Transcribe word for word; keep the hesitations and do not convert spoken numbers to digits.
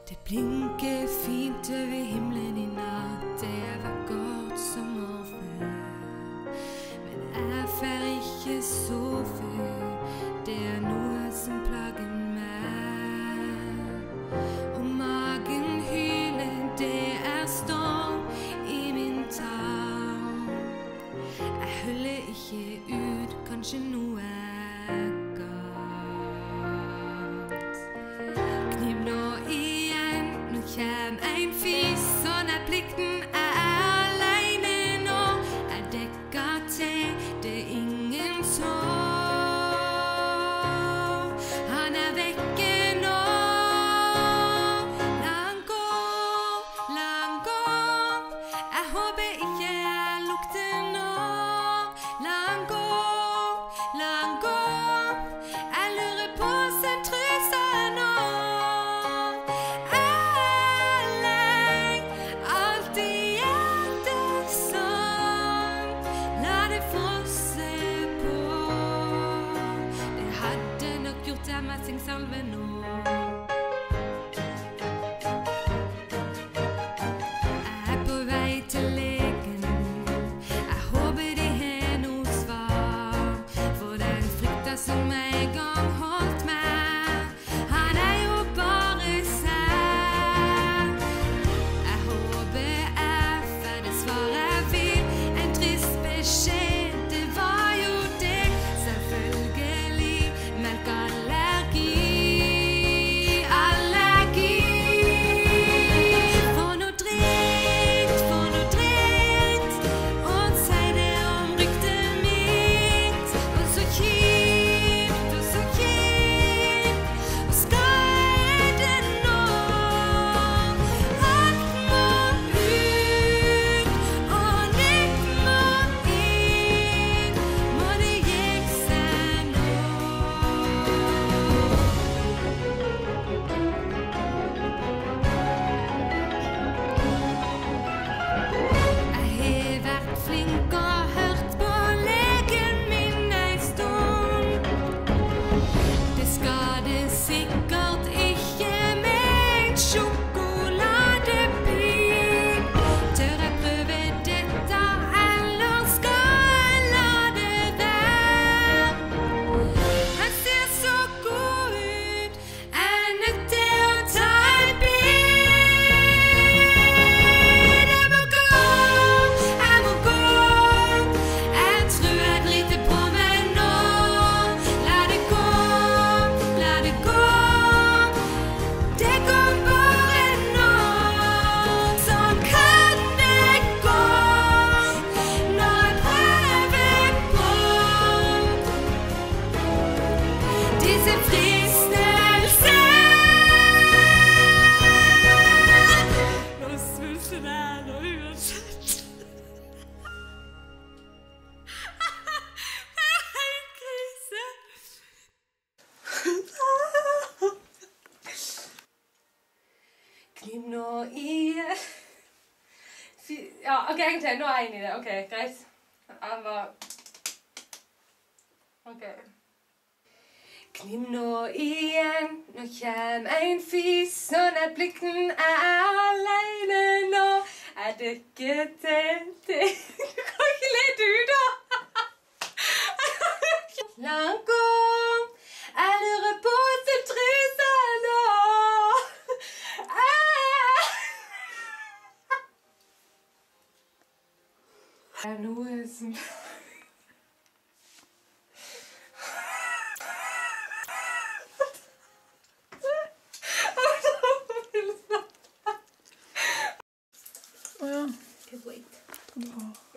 Det blinker fint over himmelen i natt, det er vakkert sommerfør. Men jeg får ikke sove, det er noe som plager meg. Og magen hyler, det er storm i min tarm. Jeg holder ikke ut, kanskje noe er galt. Kniv nå igjen, nå kjem ein fis, sånn er plikten, jeg er alene nå. Jeg dekker til, det er ingen sår. Han er vekke nå. La han gå, la han gå. Jeg håper ikke jeg lukter nå. La han gå, la han gå. Jeg lurer på sin truse nå. Jeg synger salve nå. Jeg er på vei til legen. Jeg håper de har noe svar, for den frykta som en gang holdt meg, han er jo bare sær. Jeg håper jeg får det svaret jeg vil, en trist beskjed, det var jo det, selvfølgelig, melk allergi. Kniv nå i... Ja, ok, egentlig, nå er jeg inne i det. Ok, greit. Han var... Ok. Kniv nå igjen, nå kjem ein fis, sånn er plikten, jeg er alene nå. Jeg dekker til, til... Du kan ikke le du da! La han gå, jeg lurer på sin truse nå. Det er noe som... Åja. Wait. Bra.